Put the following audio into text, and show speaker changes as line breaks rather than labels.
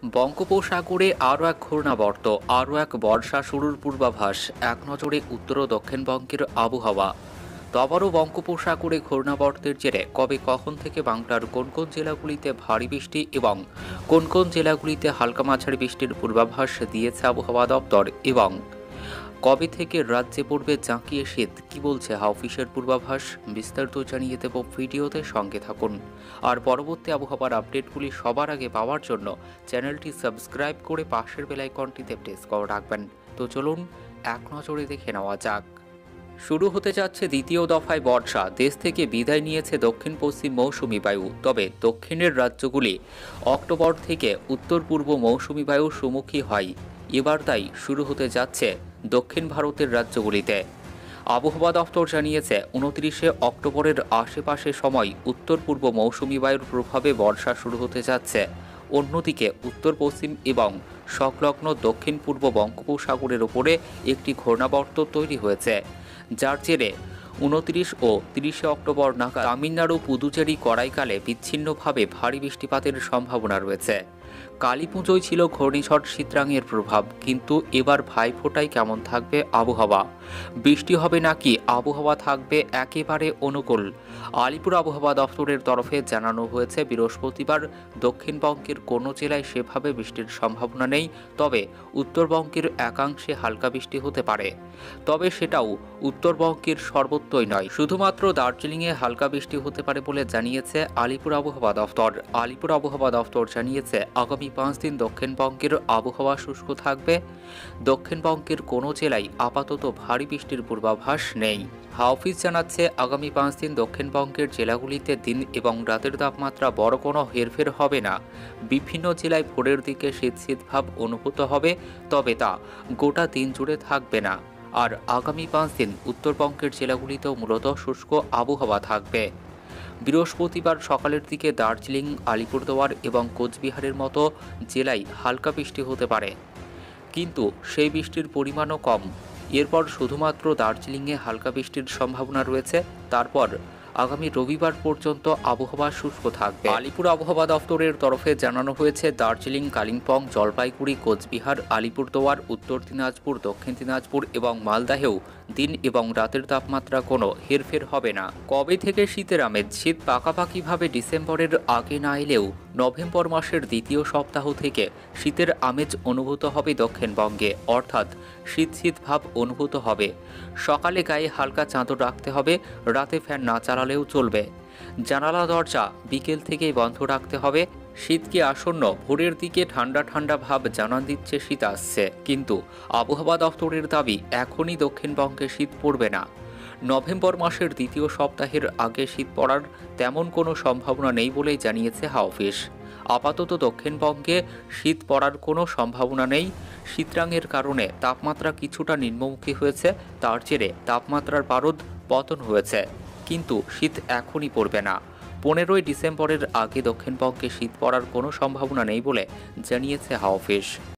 বঙ্গোপসাগরে আরও এক ঘূর্ণাবর্ত, আরও এক বর্ষা শুরুর পূর্বাভাস। এক নজরে উত্তর ও দক্ষিণবঙ্গের আবহাওয়া। তো আবারও বঙ্গোপসাগরে ঘূর্ণাবর্তের জেরে কবে কখন থেকে বাংলার কোন কোন জেলাগুলিতে ভারী বৃষ্টি এবং কোন কোন জেলাগুলিতে হালকা মাঝারি বৃষ্টির পূর্বাভাস দিয়েছে আবহাওয়া দপ্তর, এবং কবে থেকে রাজ্যে পড়বে জাঁকিয়ে শীত, কি বলছে হাওফিসের পূর্বাভাস, বিস্তারিত জানিয়ে দেব ভিডিওতে, সঙ্গে থাকুন। আর পরবর্তী আবহাওয়ার আপডেটগুলি সবার আগে পাওয়ার জন্য চ্যানেলটি সাবস্ক্রাইব করে পাশের বেল আইকনটিতে প্রেস করে রাখবেন। তো চলুন এক নজরে দেখে নেওয়া যাক। শুরু হতে যাচ্ছে দ্বিতীয় দফায় বর্ষা। দেশ থেকে বিদায় নিয়েছে দক্ষিণ পশ্চিম মৌসুমি বায়ু। তবে দক্ষিণের রাজ্যগুলি অক্টোবর থেকে উত্তর পূর্ব মৌসুমি বায়ুর সম্মুখী হয়। এবার তাই শুরু হতে যাচ্ছে দক্ষিণ ভারতের রাজ্যগুলিতে। আবহাওয়া দফতর জানিয়েছে 29শে অক্টোবরের আশেপাশে সময় উত্তর পূর্ব মৌসুমি বায়ুর প্রভাবে বর্ষা শুরু হতে যাচ্ছে। অন্যদিকে উত্তর পশ্চিম এবং সংলগ্ন দক্ষিণ পূর্ব বঙ্গোপসাগরের ওপরে একটি ঘূর্ণাবর্ত তৈরি হয়েছে, যার জেরে 29 ও 30শে অক্টোবর নাগাদ তামিলনাড়ু, পুদুচেরি, করাইকালে বিচ্ছিন্নভাবে ভারী বৃষ্টিপাতের সম্ভাবনা রয়েছে। কালীপুজোয় ছিল ঘূর্ণিঝড় চিত্রাঙের প্রভাব, কিন্তু এবার ভাইফোঁটায় কেমন থাকবে আবহাওয়া? বৃষ্টি হবে নাকি আবহাওয়া থাকবে একেবারে অনুকূল? আলিপুর আবহাওয়া দফতরের তরফে জানানো হয়েছে, বৃহস্পতিবার দক্ষিণবঙ্গের কোনো জেলায় সেভাবে বৃষ্টির সম্ভাবনা নেই, তবে উত্তরবঙ্গের একাংশে হালকা বৃষ্টি হতে পারে। তবে সেটাও উত্তরবঙ্গের সর্বত্রই নয়, শুধুমাত্র দার্জিলিংয়ে হালকা বৃষ্টি হতে পারে বলে জানিয়েছে আলিপুর আবহাওয়া দফতর। আলিপুর আবহাওয়া দফতর জানিয়েছে, আগামী 5 দিন দক্ষিণবঙ্গের আবহাওয়া শুষ্ক থাকবে। দক্ষিণবঙ্গের কোনো জেলায় আপাতত ভারী বৃষ্টির পূর্বাভাস নেই। হাওফিস জানাচ্ছে, আগামী 5 দিন দক্ষিণবঙ্গের জেলাগুলিতে দিন এবং রাতের তাপমাত্রা বড় কোনো হেরফের হবে না। বিভিন্ন জেলায় ভোরের দিকে শীত শীত ভাব অনুভূত হবে, তবে তা গোটা দিন জুড়ে থাকবে না। আর আগামী 5 দিন উত্তরবঙ্গের জেলাগুলিতেও মূলত শুষ্ক আবহাওয়া থাকবে। বৃহস্পতিবার সকালের দিকে দার্জিলিং, আলিপুরদুয়ার এবং কোচবিহারের মতো জেলায় হালকা বৃষ্টি হতে পারে, কিন্তু সেই বৃষ্টির পরিমাণও কম। এরপর শুধুমাত্র দার্জিলিংয়ে হালকা বৃষ্টির সম্ভাবনা রয়েছে। তারপর আগামী রবিবার পর্যন্ত আবহাওয়া শুষ্ক থাকবে। আলিপুর আবহাওয়া দফতরের তরফে জানানো হয়েছে, দার্জিলিং, কালিম্পং, জলপাইগুড়ি, কোচবিহার, আলিপুরদুয়ার, উত্তর দিনাজপুর, দক্ষিণ দিনাজপুর এবং মালদাহেও দিন এবং রাতের তাপমাত্রা কোনো হেরফের হবে না। কবে থেকে শীতের আমেজ? শীত পাকাপাকিভাবে ডিসেম্বরের আগে না এলেও নভেম্বর মাসের দ্বিতীয় সপ্তাহ থেকে শীতের আমেজ অনুভূত হবে দক্ষিণবঙ্গে, অর্থাৎ শীত শীত ভাব অনুভূত হবে। সকালে গায়ে হালকা চাদর রাখতে হবে, রাতে ফ্যান না চালালেও চলবে। জানালা দরজা বিকেল থেকেই বন্ধ রাখতে হবে। শীতকে আসন্ন, ভোরের দিকে ঠান্ডা ঠান্ডা ভাব জানান দিচ্ছে শীত আসছে, কিন্তু আবহাওয়া দফতরের দাবি, এখনই দক্ষিণবঙ্গে শীত পড়বে না। নভেম্বর মাসের দ্বিতীয় সপ্তাহের আগে শীত পড়ার তেমন কোনো সম্ভাবনা নেই বলেই জানিয়েছে হাওফিস। আপাতত দক্ষিণবঙ্গে শীত পড়ার কোনো সম্ভাবনা নেই। শীতরাঙের কারণে তাপমাত্রা কিছুটা নিম্নমুখী হয়েছে, তার জেরে তাপমাত্রার পারদ পতন হয়েছে, কিন্তু শীত এখনই পড়বে না। 15ই ডিসেম্বরের আগে দক্ষিণবঙ্গে শীত পড়ার কোনো সম্ভাবনা নেই বলে জানিয়েছে হাওফিস।